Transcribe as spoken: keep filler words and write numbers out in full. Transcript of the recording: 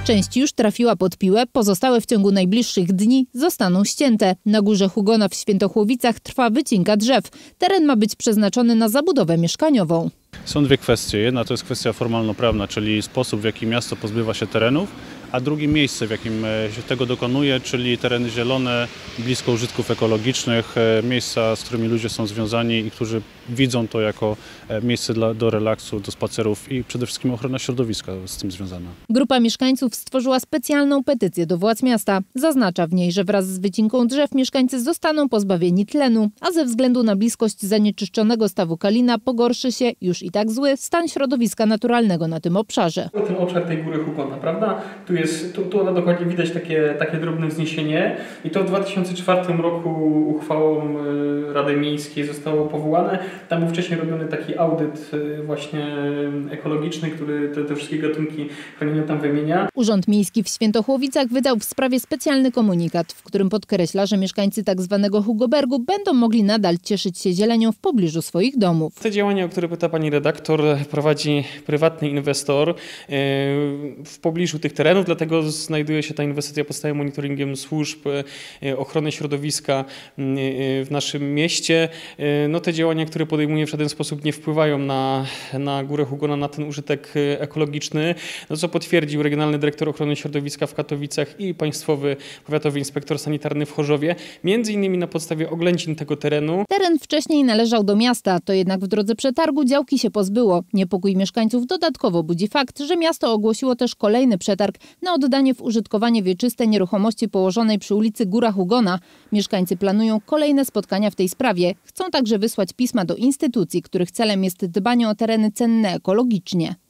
Część już trafiła pod piłę, pozostałe w ciągu najbliższych dni zostaną ścięte. Na Górze Hugona w Świętochłowicach trwa wycinka drzew. Teren ma być przeznaczony na zabudowę mieszkaniową. Są dwie kwestie. Jedna to jest kwestia formalno-prawna, czyli sposób, w jaki miasto pozbywa się terenów, a drugie miejsce, w jakim się tego dokonuje, czyli tereny zielone, blisko użytków ekologicznych, miejsca, z którymi ludzie są związani i którzy widzą to jako miejsce dla, do relaksu, do spacerów i przede wszystkim ochrona środowiska z tym związana. Grupa mieszkańców stworzyła specjalną petycję do władz miasta. Zaznacza w niej, że wraz z wycinką drzew mieszkańcy zostaną pozbawieni tlenu, a ze względu na bliskość zanieczyszczonego stawu Kalina pogorszy się już i tak zły stan środowiska naturalnego na tym obszarze. Ten obszar tej Góry Hugona, prawda? Tu jest, tu, tu dokładnie widać takie, takie drobne wzniesienie i to w dwa tysiące czwartym roku uchwałą Rady Miejskiej zostało powołane. Tam był wcześniej robiony taki audyt właśnie ekologiczny, który te, te wszystkie gatunki chronione tam wymienia. Urząd Miejski w Świętochłowicach wydał w sprawie specjalny komunikat, w którym podkreśla, że mieszkańcy tak zwanego Hugobergu będą mogli nadal cieszyć się zielenią w pobliżu swoich domów. Te działania, o które pyta pani redaktor, prowadzi prywatny inwestor w pobliżu tych terenów, dlatego znajduje się ta inwestycja pod stałym monitoringiem służb ochrony środowiska w naszym mieście. No, te działania, które podejmuje, w żaden sposób nie wpływają na, na Górę Hugona, na ten użytek ekologiczny, no, co potwierdził regionalny dyrektor ochrony środowiska w Katowicach i państwowy powiatowy inspektor sanitarny w Chorzowie, między innymi na podstawie oględzin tego terenu. Teren wcześniej należał do miasta, to jednak w drodze przetargu działki się pozbyło. Niepokój mieszkańców dodatkowo budzi fakt, że miasto ogłosiło też kolejny przetarg na oddanie w użytkowanie wieczyste nieruchomości położonej przy ulicy Góra Hugona. Mieszkańcy planują kolejne spotkania w tej sprawie. Chcą także wysłać pisma do instytucji, których celem jest dbanie o tereny cenne ekologicznie.